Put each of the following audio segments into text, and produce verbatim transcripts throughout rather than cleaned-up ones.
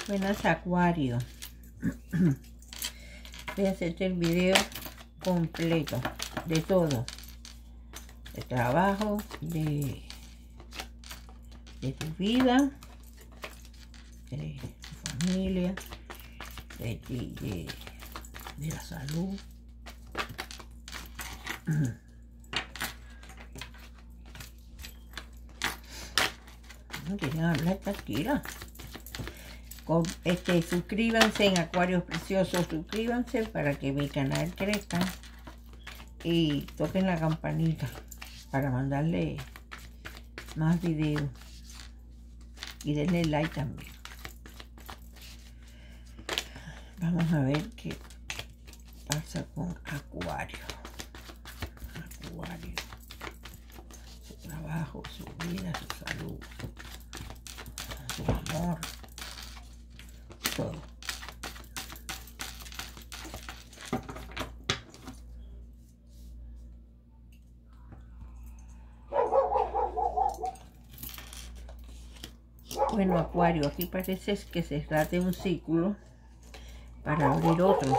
Buenas, Acuario. Voy a hacerte el video completo de todo, de trabajo, de, de tu vida, de tu familia, de, de, de, de la salud. No quieren hablar, tranquila. Con, este, suscríbanse en Acuarios Preciosos, suscríbanse para que mi canal crezca y toquen la campanita para mandarle más videos y denle like también. Vamos a ver qué pasa con Acuario. Acuario, su trabajo, su vida, su salud, su amor, todo. Bueno, Acuario, aquí parece que se trata de un círculo para abrir otro.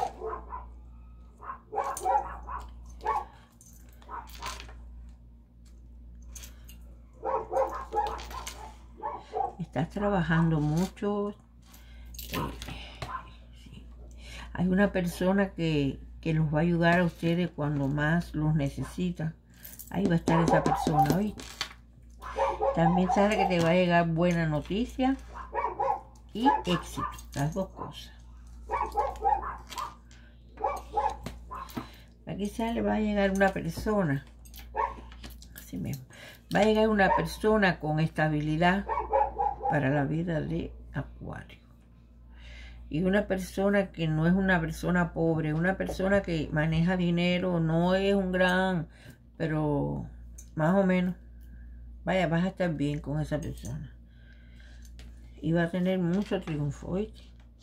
Estás trabajando mucho. Eh, sí. Hay una persona que, que los va a ayudar a ustedes cuando más los necesita. Ahí va a estar esa persona hoy. También sabe que te va a llegar buena noticia y éxito. Las dos cosas. Aquí sale, va a llegar una persona. Así mismo. Va a llegar una persona con estabilidad para la vida de Acuario. Y una persona que no es una persona pobre, una persona que maneja dinero, no es un gran, pero más o menos. Vaya, vas a estar bien con esa persona. Y va a tener mucho triunfo, ¿oíste?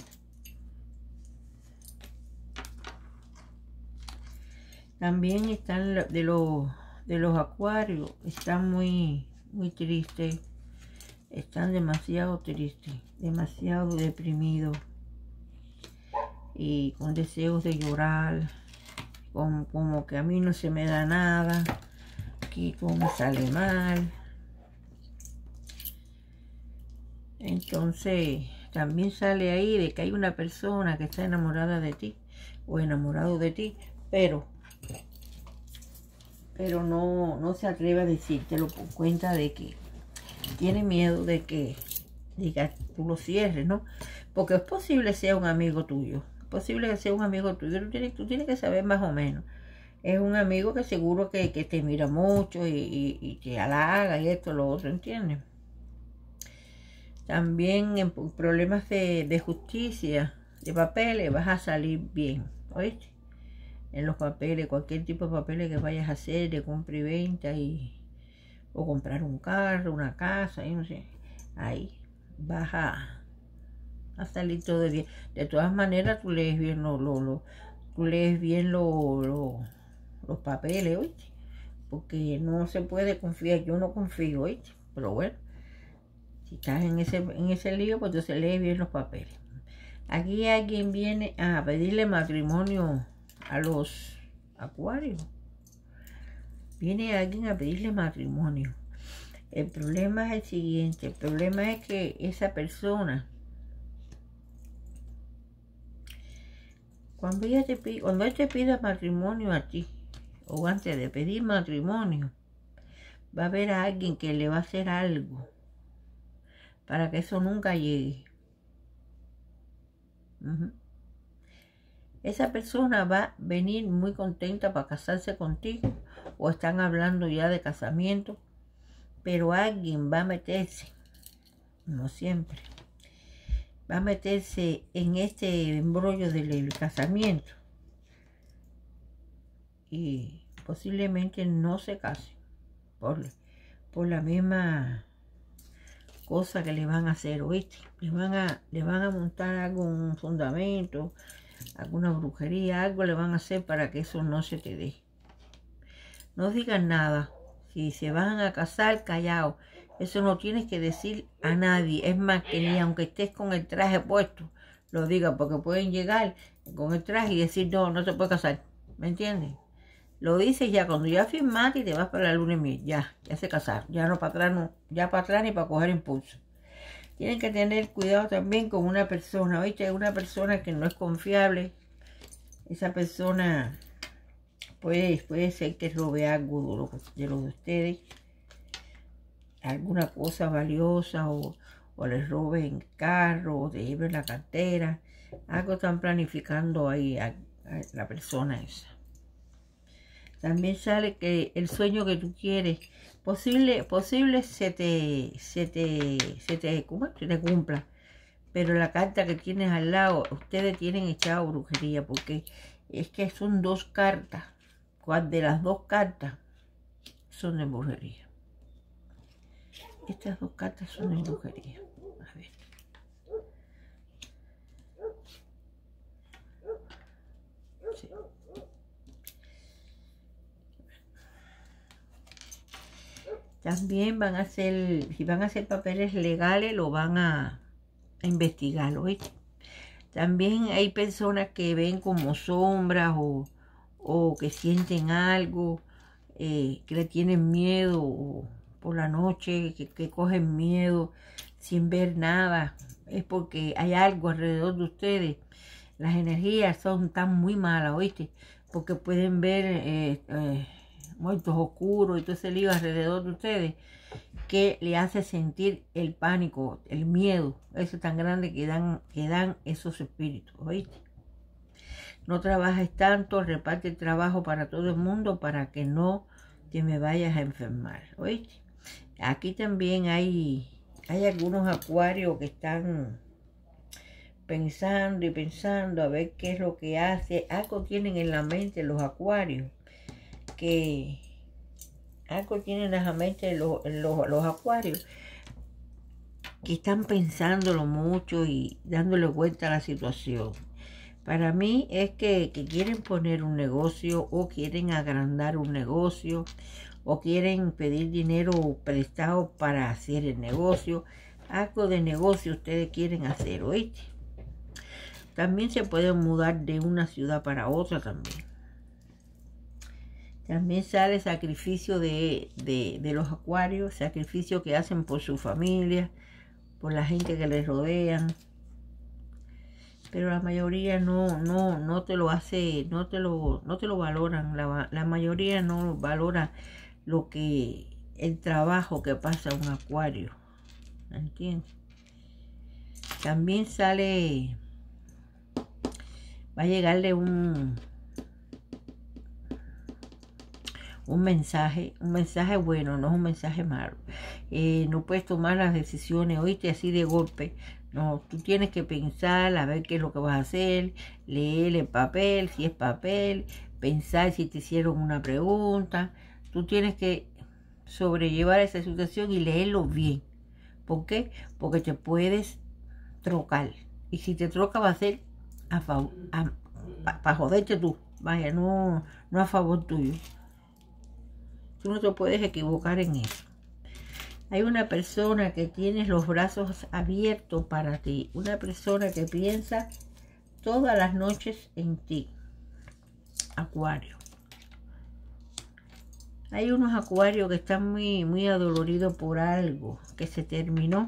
También están de los, de los Acuarios, están muy, muy tristes. Están demasiado tristes, demasiado deprimidos. Y con deseos de llorar. Como, como que a mí no se me da nada. Que todo me sale mal. Entonces, también sale ahí de que hay una persona que está enamorada de ti. O enamorado de ti. Pero, pero no, no se atreve a decírtelo por cuenta de que tiene miedo de que, de que tú lo cierres, ¿no? Porque es posible que sea un amigo tuyo. Es posible que sea un amigo tuyo. Tú tienes, tú tienes que saber más o menos. Es un amigo que seguro que, que te mira mucho y, y, y te halaga y esto, lo otro, ¿entiendes? También en problemas de, de justicia, de papeles, vas a salir bien, ¿oíste? En los papeles, cualquier tipo de papeles que vayas a hacer, de compra y venta, y, o comprar un carro, una casa, y no sé, ahí vas a, a salir todo bien. De todas maneras, tú lees bien lo, lo, lo tú lees bien lo, lo, los papeles, ¿oíste? Porque no se puede confiar, yo no confío, ¿oíste? Pero bueno. Si estás en ese, en ese lío, pues entonces lee bien los papeles. Aquí alguien viene a pedirle matrimonio a los Acuarios. Viene alguien a pedirle matrimonio. El problema es el siguiente. El problema es que esa persona, cuando ella te pide, cuando él te pida matrimonio a ti, o antes de pedir matrimonio, va a haber a alguien que le va a hacer algo para que eso nunca llegue. Uh-huh. Esa persona va a venir muy contenta para casarse contigo, o están hablando ya de casamiento, pero alguien va a meterse, no siempre, va a meterse en este embrollo del casamiento y posiblemente no se case por, por la misma cosa que le van a hacer, ¿oíste? Le van a, le van a montar algún fundamento, alguna brujería, algo le van a hacer para que eso no se te dé. No digan nada. Si se van a casar, callaos. Eso no tienes que decir a nadie. Es más, que ni aunque estés con el traje puesto, lo diga, porque pueden llegar con el traje y decir, no, no se puede casar. ¿Me entiendes? Lo dices ya cuando ya firmaste y te vas para la luna de miel. Ya, ya se casaron. Ya no para atrás, no. Ya para atrás ni para coger impulso. Tienen que tener cuidado también con una persona. ¿Oíste? Una persona que no es confiable. Esa persona puede, puede ser que robe algo de lo, de lo de ustedes. Alguna cosa valiosa o, o les roben el carro o te lleven la cartera. Algo están planificando ahí a, a la persona esa. También sale que el sueño que tú quieres, posible, posible se te, se te, se te, ¿cómo? Se te cumpla. Pero la carta que tienes al lado, ustedes tienen echado brujería, porque es que son dos cartas. ¿Cuál de las dos cartas son de brujería? Estas dos cartas son de brujería. A ver. Sí. También van a hacer, si van a hacer papeles legales, lo van a, a investigar, ¿oíste? También hay personas que ven como sombras o, o que sienten algo, eh, que le tienen miedo o por la noche, que, que cogen miedo sin ver nada. Es porque hay algo alrededor de ustedes. Las energías son tan muy malas, ¿oíste? Porque pueden ver eh, eh, muertos oscuros y todo ese lío alrededor de ustedes que le hace sentir el pánico, el miedo, eso tan grande que dan, que dan esos espíritus, ¿oíste? No trabajes tanto, reparte el trabajo para todo el mundo para que no te me vayas a enfermar, ¿oíste? Aquí también hay, hay algunos acuarios que están pensando y pensando a ver qué es lo que hace. Algo tienen en la mente los acuarios, que algo tienen en la mente los, los, los acuarios, que están pensándolo mucho y dándole vuelta a la situación. Para mí es que, que quieren poner un negocio o quieren agrandar un negocio o quieren pedir dinero prestado para hacer el negocio. Algo de negocio ustedes quieren hacer, ¿oíste? También se pueden mudar de una ciudad para otra también. También sale sacrificio de, de, de los acuarios, sacrificio que hacen por su familia, por la gente que les rodean. Pero la mayoría no, no, no te lo hace, no te lo, no te lo valoran. La, la mayoría no valora lo que, el trabajo que pasa un acuario. ¿Entiendes? También sale, va a llegarle un, un mensaje, un mensaje bueno, no es un mensaje malo. Eh, no puedes tomar las decisiones, oíste, así de golpe. No, tú tienes que pensar, a ver qué es lo que vas a hacer, leer el papel, si es papel, pensar si te hicieron una pregunta. Tú tienes que sobrellevar esa situación y leerlo bien. ¿Por qué? Porque te puedes trocar. Y si te troca va a ser a favor, para joderte tú. Vaya, no, no a favor tuyo. Tú no te puedes equivocar en eso. Hay una persona que tiene los brazos abiertos para ti. Una persona que piensa todas las noches en ti. Acuario. Hay unos acuarios que están muy, muy adoloridos por algo que se terminó.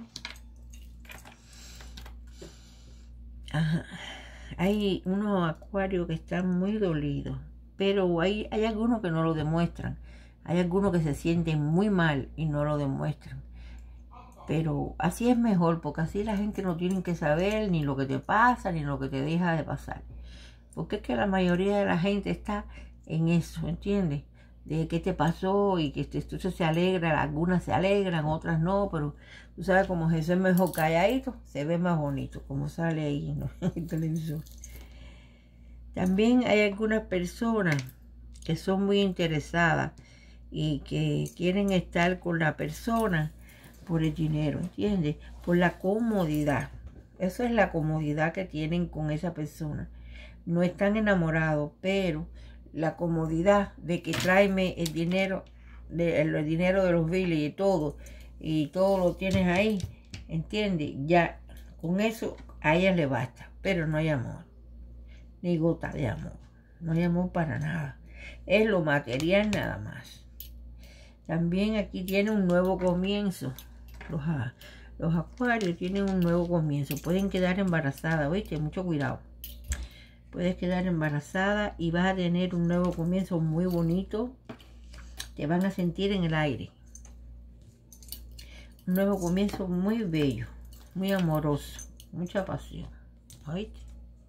Ajá. Hay unos acuarios que están muy dolidos. Pero hay, hay algunos que no lo demuestran. Hay algunos que se sienten muy mal y no lo demuestran. Pero así es mejor, porque así la gente no tiene que saber ni lo que te pasa, ni lo que te deja de pasar. Porque es que la mayoría de la gente está en eso, ¿entiendes? De qué te pasó y que entonces se alegra, algunas se alegran, otras no, pero tú sabes, como Jesús es mejor calladito, se ve más bonito, como sale ahí, ¿no? En el televisor. También hay algunas personas que son muy interesadas y que quieren estar con la persona por el dinero, ¿entiendes? Por la comodidad. Esa es la comodidad que tienen con esa persona. No están enamorados, pero la comodidad de que tráeme el dinero, de, el dinero de los biles y todo, y todo lo tienes ahí, ¿entiendes? Ya, con eso a ella le basta, pero no hay amor, ni gota de amor, no hay amor para nada, es lo material nada más. También aquí tiene un nuevo comienzo, los, los acuarios tienen un nuevo comienzo, pueden quedar embarazadas, ¿oíste? Mucho cuidado. Puedes quedar embarazada y vas a tener un nuevo comienzo muy bonito. Te van a sentir en el aire. Un nuevo comienzo muy bello, muy amoroso, mucha pasión. ¿Oíste?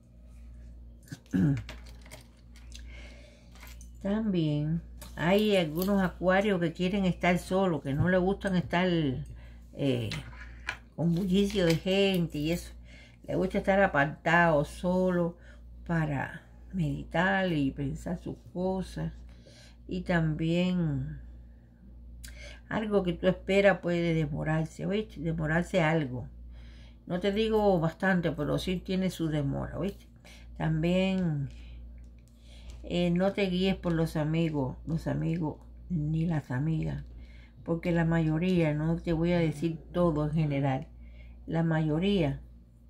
También hay algunos acuarios que quieren estar solos, que no les gustan estar eh, con bullicio de gente y eso. Les gusta estar apartados, solos, para meditar y pensar sus cosas. Y también algo que tú esperas puede demorarse, ¿oíste? Demorarse algo. No te digo bastante, pero sí tiene su demora, ¿oíste? También eh, no te guíes por los amigos, los amigos ni las amigas, porque la mayoría, no te voy a decir todo en general, la mayoría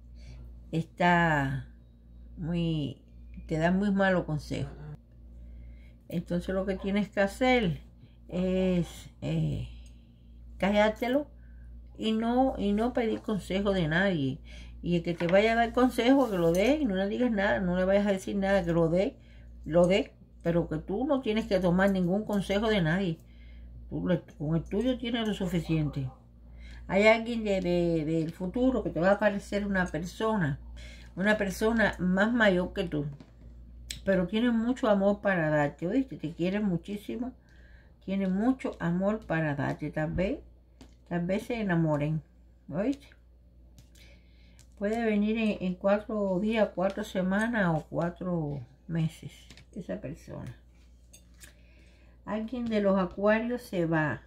está muy, te dan muy malos consejos. Entonces lo que tienes que hacer es eh, callártelo y no, y no pedir consejo de nadie. Y el que te vaya a dar consejo, que lo dé y no le digas nada, no le vayas a decir nada, que lo dé, lo dé, pero que tú no tienes que tomar ningún consejo de nadie. Tú, con el tuyo tienes lo suficiente. Hay alguien de, de, del futuro que te va a parecer una persona, una persona más mayor que tú, pero tiene mucho amor para darte, ¿oíste? Te quiere muchísimo, tiene mucho amor para darte, tal vez, tal vez se enamoren, ¿oíste? Puede venir en, en cuatro días, cuatro semanas o cuatro meses, esa persona. Alguien de los acuarios se va,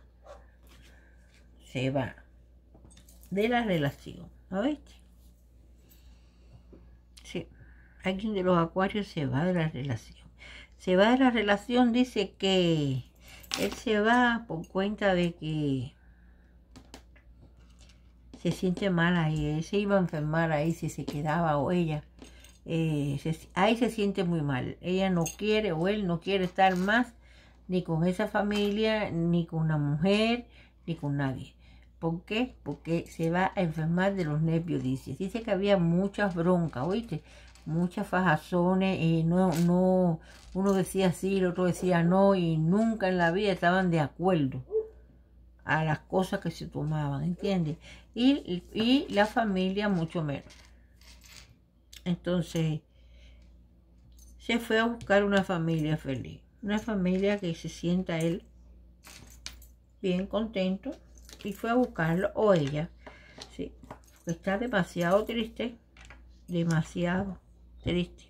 se va de la relación, ¿oíste? Sí, alguien de los acuarios se va de la relación. Se va de la relación, dice que él se va por cuenta de que se siente mal ahí. Él se iba a enfermar ahí si se quedaba o ella. Eh, se, ahí se siente muy mal. Ella no quiere o él no quiere estar más ni con esa familia, ni con una mujer, ni con nadie. ¿Por qué? Porque se va a enfermar de los nervios, dice. Dice que había muchas broncas, ¿oíste? Muchas fajazones, y no, no, uno decía sí, el otro decía no, y nunca en la vida estaban de acuerdo a las cosas que se tomaban, ¿entiendes? Y, y la familia mucho menos. Entonces, se fue a buscar una familia feliz, una familia que se sienta él bien contento, y fue a buscarlo, o ella, sí, está demasiado triste, demasiado triste.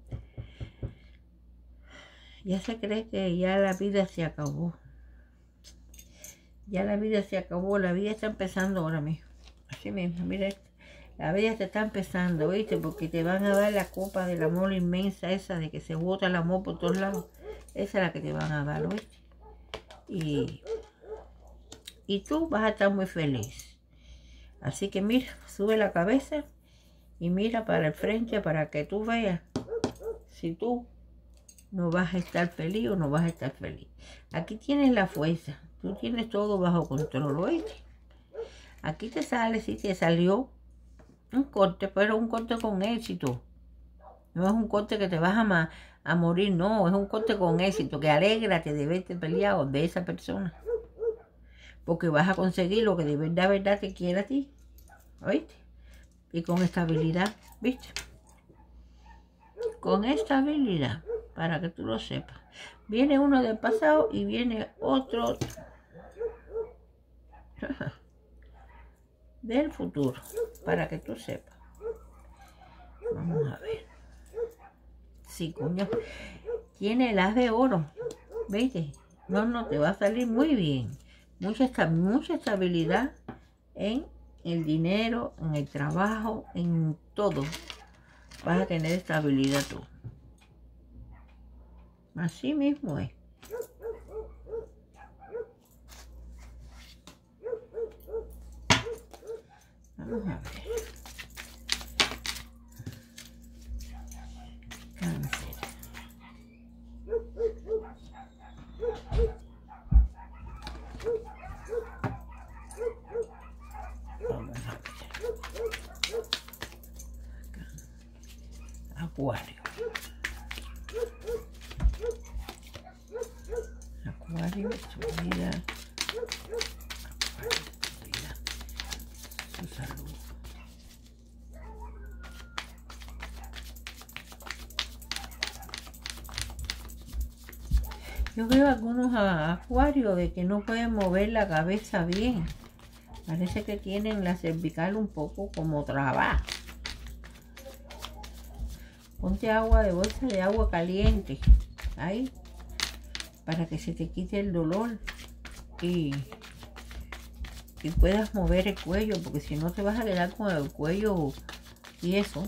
Ya se cree que ya la vida se acabó. Ya la vida se acabó, la vida está empezando ahora mismo. Así mismo, mira, la vida te está empezando, ¿oíste? Porque te van a dar la copa del amor inmensa, esa de que se bota el amor por todos lados. Esa es la que te van a dar, ¿oíste? Y, y tú vas a estar muy feliz. Así que mira, sube la cabeza y mira para el frente para que tú veas si tú no vas a estar feliz o no vas a estar feliz. Aquí tienes la fuerza. Tú tienes todo bajo control, ¿oíste? Aquí te sale, si te salió un corte, pero un corte con éxito. No es un corte que te vas a, a morir, no. Es un corte con éxito, que alégrate de verte peleado de esa persona. Porque vas a conseguir lo que de verdad, verdad te quiere a ti. ¿Oíste? Y con estabilidad, ¿viste? Con estabilidad, para que tú lo sepas. Viene uno del pasado y viene otro del futuro, para que tú sepas. Vamos a ver. Sí, coño. Tiene el as de oro. ¿Viste? No, no, te va a salir muy bien. Mucha, mucha estabilidad en el dinero, en el trabajo, en todo. Vas a tener estabilidad tú. Así mismo es. Vamos a ver. Cáncer. Vamos a ver. Acuario. Acuario, su vida. Acuario, su vida. Su salud. Yo veo algunos acuarios de que no pueden mover la cabeza bien. Parece que tienen la cervical un poco como trabada. Ponte agua de bolsa de agua caliente ahí para que se te quite el dolor y, y puedas mover el cuello, porque si no te vas a quedar con el cuello y eso.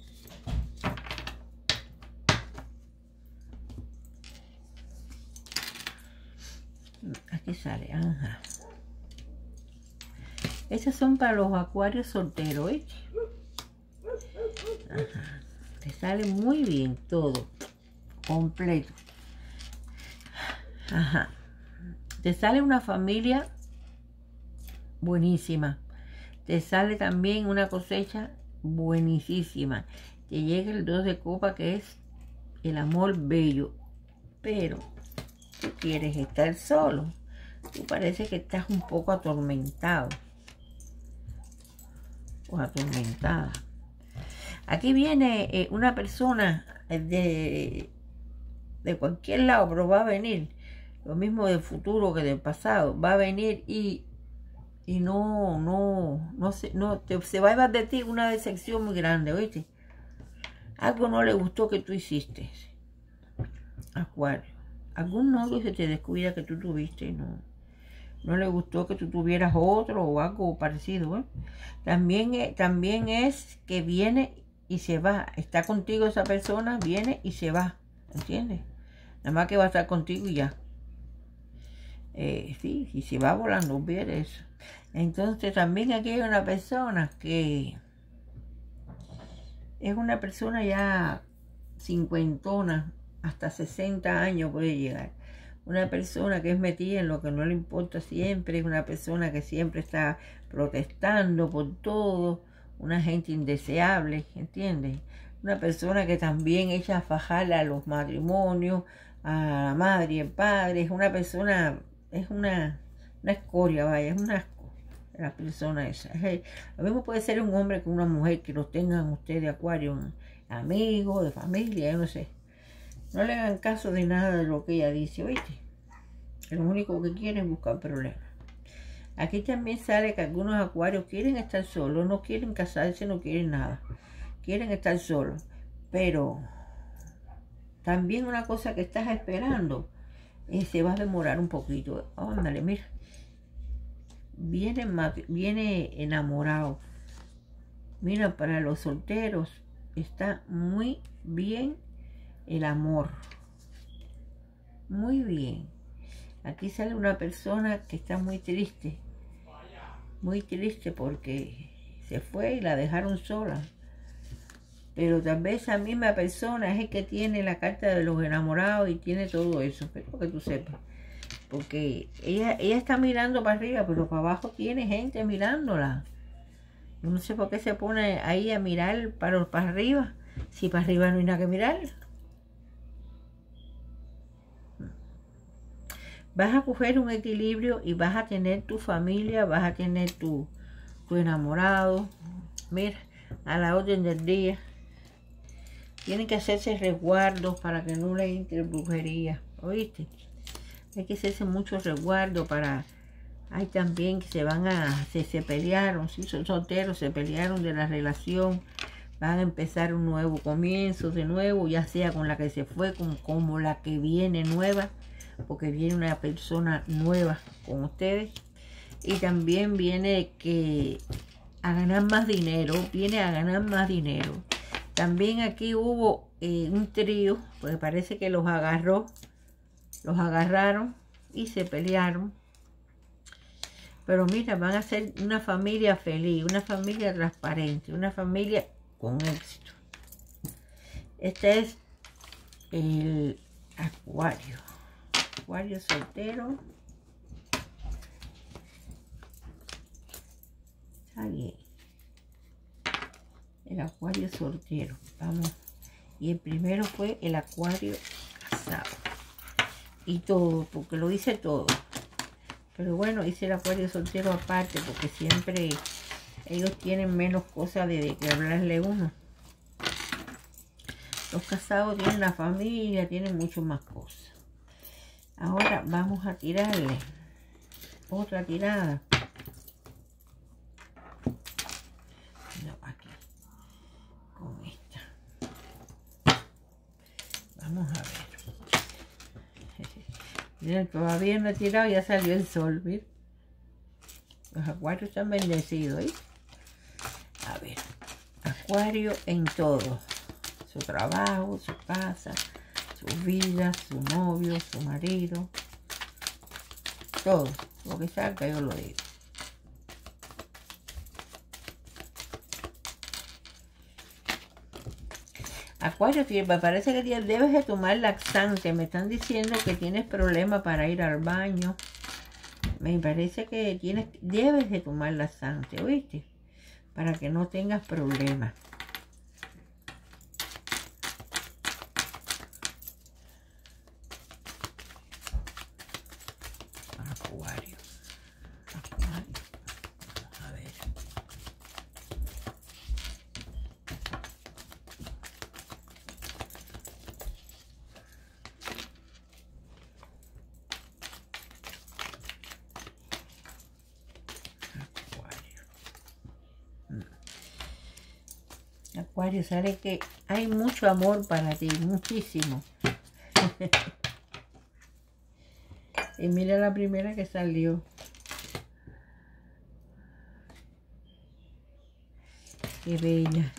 Aquí sale, ajá. Esas son para los acuarios solteros, ¿eh? Ajá. Te sale muy bien todo, completo. Ajá. Te sale una familia buenísima. Te sale también una cosecha buenísima. Te llega el dos de copa, que es el amor bello. Pero tú quieres estar solo. Tú parece que estás un poco atormentado o atormentada. Aquí viene eh, una persona de, de cualquier lado, pero va a venir. Lo mismo del futuro que del pasado. Va a venir y, y no, no, no, se, no te, se va a llevar de ti una decepción muy grande, ¿oíste? Algo no le gustó que tú hiciste, Acuario. Algún novio se te descuida que tú tuviste y no, no le gustó que tú tuvieras otro o algo parecido, ¿eh? También, eh, también es que viene y se va. Está contigo esa persona, viene y se va, ¿entiendes? Nada más que va a estar contigo y ya. Eh, sí, y se va volando, olvídate eso. Entonces también aquí hay una persona que es una persona ya cincuentona, hasta sesenta años puede llegar. Una persona que es metida en lo que no le importa siempre, es una persona que siempre está protestando por todo, una gente indeseable, ¿entiendes? Una persona que también echa a fajar a los matrimonios, a la madre y el padre, es una persona, es una, una escoria, vaya, es una asco, la persona esa. Es, lo mismo puede ser un hombre que una mujer, que los tengan ustedes de Acuario, amigos, de familia, yo no sé. No le hagan caso de nada de lo que ella dice, ¿oíste? Lo único que quieren es buscar problemas. Aquí también sale que algunos acuarios quieren estar solos, no quieren casarse, no quieren nada. Quieren estar solos. Pero también una cosa que estás esperando eh, se va a demorar un poquito. Ándale, mira. Viene, viene enamorado. Mira, para los solteros está muy bien el amor. Muy bien. Aquí sale una persona que está muy triste. Muy triste porque se fue y la dejaron sola. Pero tal vez esa misma persona es el que tiene la carta de los enamorados y tiene todo eso. Espero que tú sepas. Porque ella, ella está mirando para arriba, pero para abajo tiene gente mirándola. Yo no sé por qué se pone ahí a mirar para, para arriba. Si para arriba no hay nada que mirar. Vas a coger un equilibrio y vas a tener tu familia, vas a tener tu, tu enamorado. Mira, a la orden del día. Tienen que hacerse resguardos para que no le entre brujería. ¿Oíste? Hay que hacerse muchos resguardos para... Hay también que se van a... Se, se pelearon, si son solteros, se pelearon de la relación. Van a empezar un nuevo comienzo de nuevo, ya sea con la que se fue, como, como la que viene nueva. Porque viene una persona nueva con ustedes. Y también viene que a ganar más dinero. Viene a ganar más dinero. También aquí hubo eh, un trío. Pues parece que los agarró. Los agarraron y se pelearon. Pero mira, van a ser una familia feliz, una familia transparente, una familia con éxito. Este es el Acuario. Acuario soltero. Está bien. El Acuario soltero. Vamos. Y el primero fue el Acuario casado. Y todo, porque lo hice todo. Pero bueno, hice el Acuario soltero aparte, porque siempre ellos tienen menos cosas de, de que hablarle uno. Los casados tienen la familia, tienen mucho más cosas. Ahora vamos a tirarle otra tirada. No, aquí. Con esta. Vamos a ver. Miren, todavía no he tirado, ya salió el sol, ¿ven? Los acuarios están bendecidos, ¿eh? A ver, Acuario en todo. Su trabajo, su casa, su vida, su novio, su marido. Todo. Lo que salga yo lo digo. Acuario, me parece que debes de tomar laxante. Me están diciendo que tienes problemas para ir al baño. Me parece que tienes, debes de tomar laxante, ¿oíste? Para que no tengas problemas. Acuario. Acuario. Vamos a ver. Acuario, sale que hay mucho amor para ti, muchísimo. Y mira la primera que salió. Qué bella.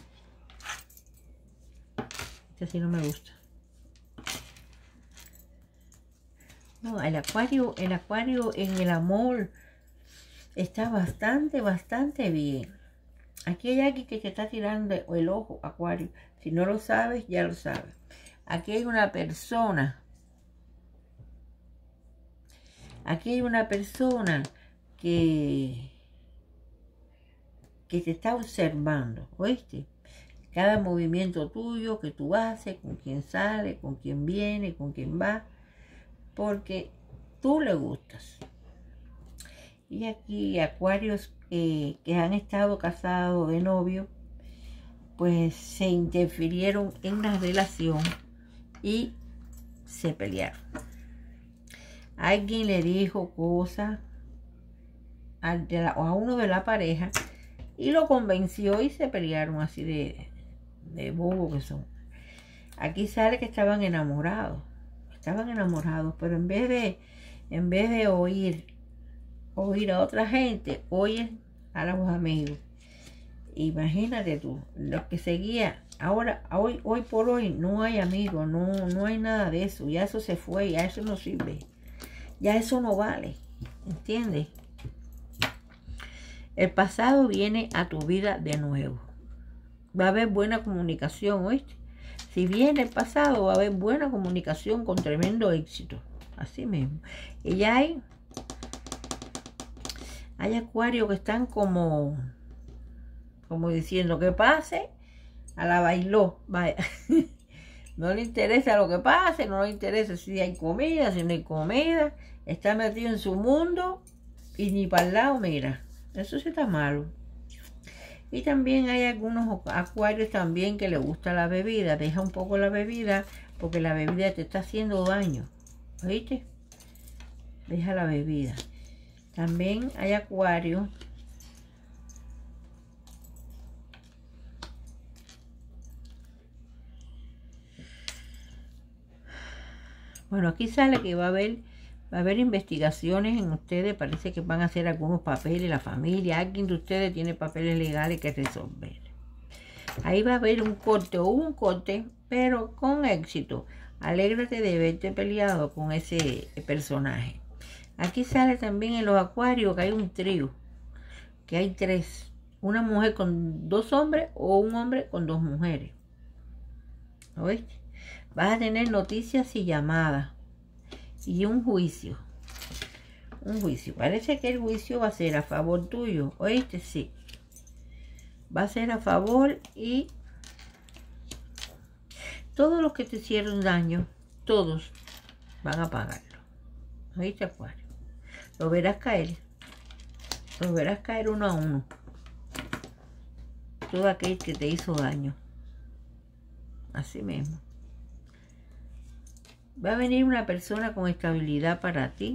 Esta sí no me gusta. No, el acuario, el acuario en el amor está bastante, bastante bien. Aquí hay alguien que te está tirando el ojo, Acuario. Si no lo sabes, ya lo sabes. Aquí hay una persona. Aquí hay una persona que, que te está observando, ¿oíste? Cada movimiento tuyo que tú haces, con quién sale, con quién viene, con quién va, porque tú le gustas. Y aquí acuarios eh, que han estado casados de novio, pues se interfirieron en la relación y se pelearon. Alguien le dijo cosas a, de la, a uno de la pareja y lo convenció y se pelearon así de, de bobo que son. Aquí sale que estaban enamorados, estaban enamorados, pero en vez de, en vez de oír, oír a otra gente, oyen a los amigos. Imagínate tú, los que seguían, ahora, hoy, hoy por hoy no hay amigos, no, no hay nada de eso, ya eso se fue, ya eso no sirve, ya eso no vale, ¿entiendes? El pasado viene a tu vida de nuevo, va a haber buena comunicación, ¿oíste? Si viene el pasado, va a haber buena comunicación con tremendo éxito, así mismo. Y ya hay, hay acuarios que están como... como diciendo que pase, a la bailó, vaya. No le interesa lo que pase, no le interesa si hay comida, si no hay comida, está metido en su mundo y ni para el lado mira. Eso sí está malo. Y también hay algunos acuarios también que le gusta la bebida, deja un poco la bebida porque la bebida te está haciendo daño, ¿oíste? Deja la bebida. También hay acuarios bueno, aquí sale que va a haber, va a haber investigaciones en ustedes. Parece que van a hacer algunos papeles, la familia, alguien de ustedes tiene papeles legales que resolver. Ahí va a haber un corte o un corte, pero con éxito. Alégrate de verte peleado con ese personaje. Aquí sale también en los acuarios que hay un trío, que hay tres. Una mujer con dos hombres o un hombre con dos mujeres. ¿Oíste? Vas a tener noticias y llamadas. Y un juicio. Un juicio. Parece que el juicio va a ser a favor tuyo. ¿Oíste? Sí. Va a ser a favor y todos los que te hicieron daño, todos van a pagarlo. ¿Oíste, Acuario? Lo verás caer. Lo verás caer uno a uno. Todo aquel que te hizo daño. Así mismo. Va a venir una persona con estabilidad para ti.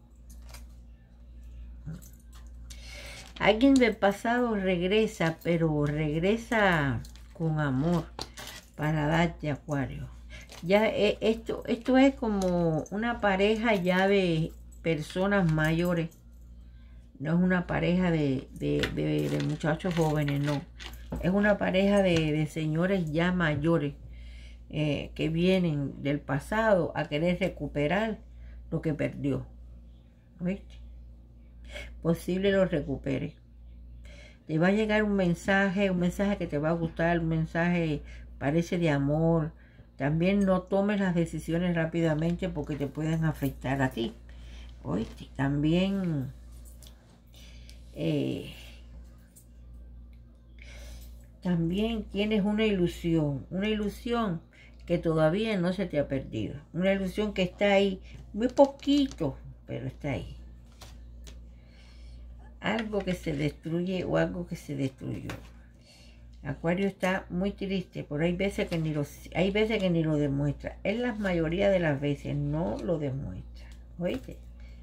Alguien del pasado regresa, pero regresa con amor para darte, Acuario. Ya eh, esto, esto es como una pareja ya de personas mayores. No es una pareja de, de, de, de muchachos jóvenes, no. Es una pareja de, de señores ya mayores eh, que vienen del pasado a querer recuperar lo que perdió. ¿Viste? Posible lo recupere. Te va a llegar un mensaje, un mensaje que te va a gustar, un mensaje parece de amor. También no tomes las decisiones rápidamente porque te pueden afectar a ti. ¿Oíste? También eh, también tienes una ilusión, una ilusión que todavía no se te ha perdido. Una ilusión que está ahí, muy poquito, pero está ahí. Algo que se destruye o algo que se destruyó. Acuario está muy triste, pero hay veces que ni lo, hay veces que ni lo demuestra. En la mayoría de las veces no lo demuestra. ¿Oíste?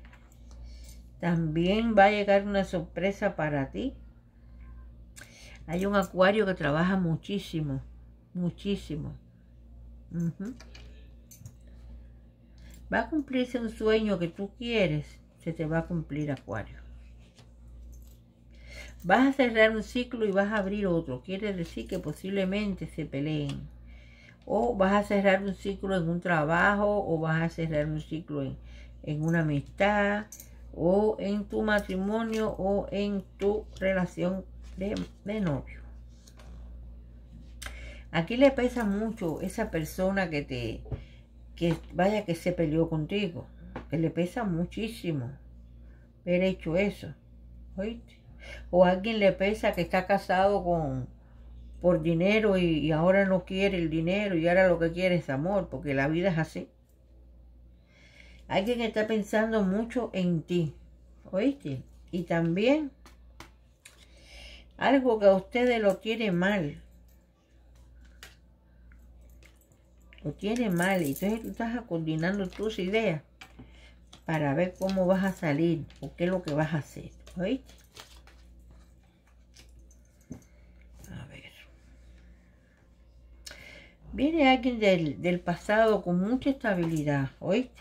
También va a llegar una sorpresa para ti. Hay un Acuario que trabaja muchísimo, muchísimo. Uh-huh. Va a cumplirse un sueño que tú quieres, se te va a cumplir, Acuario. Vas a cerrar un ciclo y vas a abrir otro. Quiere decir que posiblemente se peleen. O vas a cerrar un ciclo en un trabajo, o vas a cerrar un ciclo en, en una amistad, o en tu matrimonio, o en tu relación de, de novio. Aquí le pesa mucho esa persona que te, que vaya que se peleó contigo. Que le pesa muchísimo haber hecho eso. ¿Oíste? O a alguien le pesa que está casado con por dinero y, y ahora no quiere el dinero y ahora lo que quiere es amor, porque la vida es así. Alguien está pensando mucho en ti, ¿oíste? Y también algo que a ustedes lo tiene mal. Lo tiene mal y entonces tú estás coordinando tus ideas para ver cómo vas a salir o qué es lo que vas a hacer, ¿oíste? Viene alguien del, del pasado con mucha estabilidad, ¿oíste?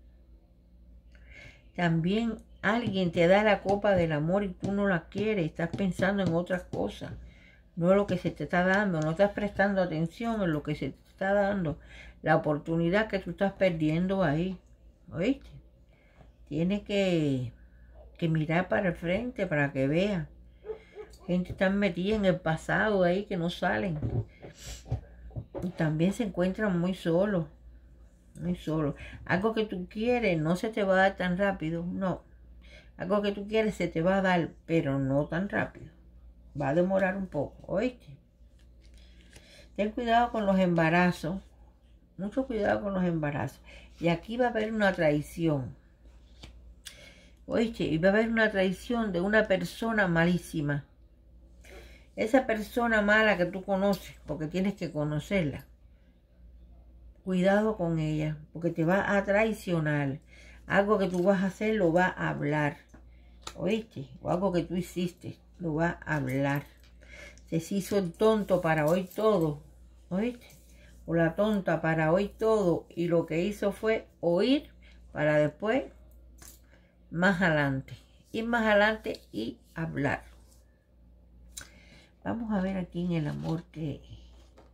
También alguien te da la copa del amor y tú no la quieres, estás pensando en otras cosas. No es lo que se te está dando, no estás prestando atención en lo que se te está dando. La oportunidad que tú estás perdiendo ahí, ¿oíste? Tienes que, que mirar para el frente para que veas. Gente está metida en el pasado ahí que no salen. Y también se encuentran muy solos, muy solos. Algo que tú quieres no se te va a dar tan rápido, no. Algo que tú quieres se te va a dar, pero no tan rápido. Va a demorar un poco, ¿oíste? Ten cuidado con los embarazos, mucho cuidado con los embarazos. Y aquí va a haber una traición, ¿oíste? Y va a haber una traición de una persona malísima. Esa persona mala que tú conoces, porque tienes que conocerla. Cuidado con ella, porque te va a traicionar. Algo que tú vas a hacer lo va a hablar. ¿Oíste? O algo que tú hiciste, lo va a hablar. Se hizo el tonto para oír todo. ¿Oíste? O la tonta para oír todo. Y lo que hizo fue oír para después, más adelante. Ir más adelante y hablar. Vamos a ver aquí en el amor que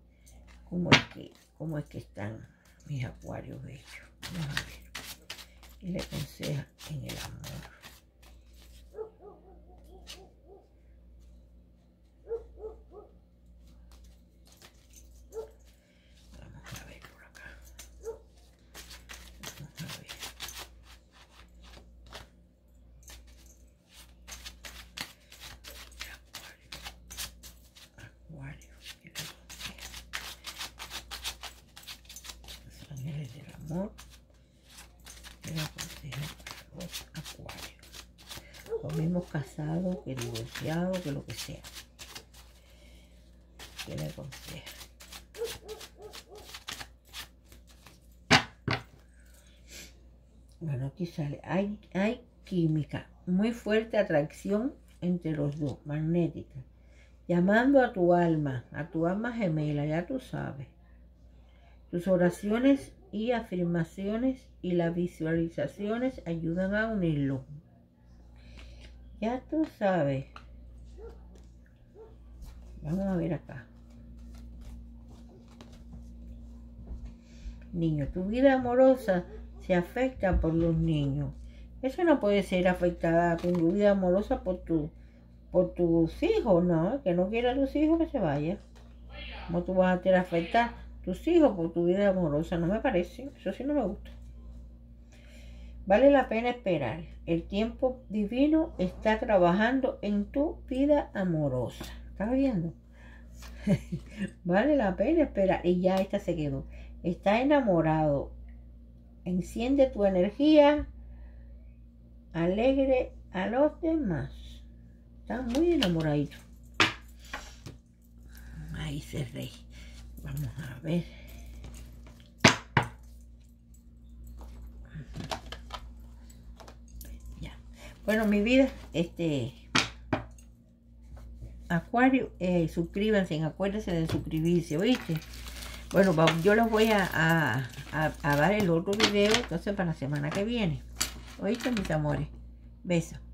cómo es que, cómo es que están mis acuarios bellos. Vamos a ver. y le aconseja en el amor. Vamos a ver por acá. Vamos a ver. Acuario. Los ángeles del amor. Que le aconsejan para los acuarios. Los mismos casados, que divorciados, que lo que sea. Que le aconseja. Bueno, aquí sale. Hay, hay química. Muy fuerte atracción entre los dos. Magnética. Llamando a tu alma. A tu alma gemela. Ya tú sabes. Tus oraciones y afirmaciones y las visualizaciones ayudan a unirlo. Ya tú sabes. Vamos a ver acá. Niño, tu vida amorosa se afecta por los niños. Eso no puede ser afectada tu vida amorosa por tu, por tus hijos, ¿no? Que no quiera a tus hijos, que se vaya. ¿Cómo tú vas a tener afectar tus hijos por tu vida amorosa? No me parece. Eso sí no me gusta. Vale la pena esperar. El tiempo divino está trabajando en tu vida amorosa. ¿Estás viendo? Vale la pena esperar. Y ya esta se quedó. Está enamorado. Enciende tu energía. Alegre a los demás. Está muy enamoradito. Ahí cerré. Vamos a ver. Ya. Bueno, mi vida, este Acuario, eh, suscríbanse, acuérdense de suscribirse, ¿oíste? Bueno, yo les voy a, a, a, a dar el otro video, entonces para la semana que viene. ¿Oíste, mis amores? Besos.